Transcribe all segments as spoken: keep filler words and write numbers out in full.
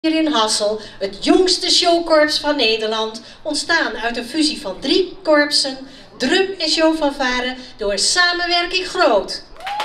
Hier in Hassel, het jongste showkorps van Nederland, ontstaan uit een fusie van drie korpsen, drum en showfanfare door samenwerking groot.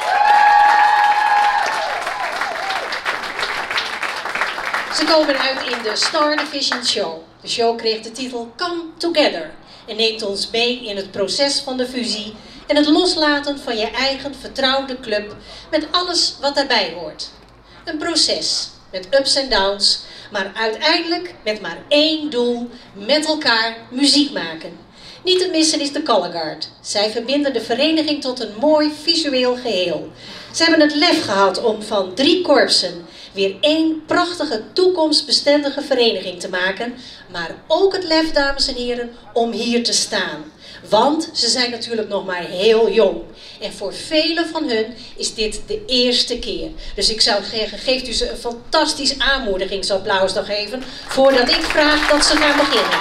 Ze komen uit in de Star Division Show. De show kreeg de titel Come Together en neemt ons mee in het proces van de fusie en het loslaten van je eigen vertrouwde club met alles wat daarbij hoort. Een proces met ups en downs, maar uiteindelijk met maar één doel: met elkaar muziek maken. Niet te missen is de Color Guard. Zij verbinden de vereniging tot een mooi visueel geheel. Ze hebben het lef gehad om van drie korpsen weer één prachtige toekomstbestendige vereniging te maken, maar ook het lef, dames en heren, om hier te staan. Want ze zijn natuurlijk nog maar heel jong. En voor velen van hun is dit de eerste keer. Dus ik zou zeggen, geeft u ze een fantastisch aanmoedigingsapplaus dan geven, voordat ik vraag dat ze gaan beginnen.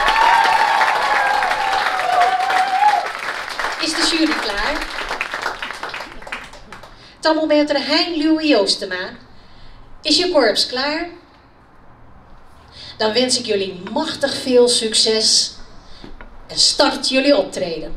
Is de jury klaar? Thermometer Hein Louis Joostema. Is je korps klaar? Dan wens ik jullie machtig veel succes en start jullie optreden.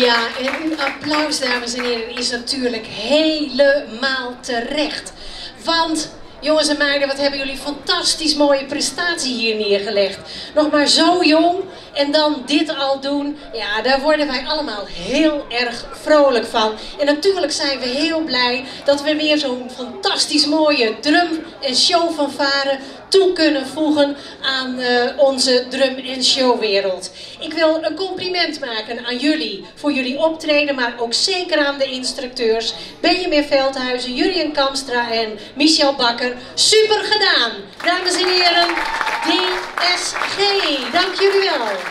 Ja, en een applaus, dames en heren, is natuurlijk helemaal terecht. Want, jongens en meiden, wat hebben jullie fantastisch mooie prestatie hier neergelegd. Nog maar zo jong en dan dit al doen. Ja, daar worden wij allemaal heel erg vrolijk van. En natuurlijk zijn we heel blij dat we weer zo'n fantastisch mooie drum- en showfanfare toe kunnen voegen aan uh, onze drum- en showwereld. Ik wil een compliment maken aan jullie voor jullie optreden, maar ook zeker aan de instructeurs Benjamin Veldhuizen, Jurien Kamstra en Michel Bakker. Super gedaan, dames en heren, D S G. Dank jullie wel.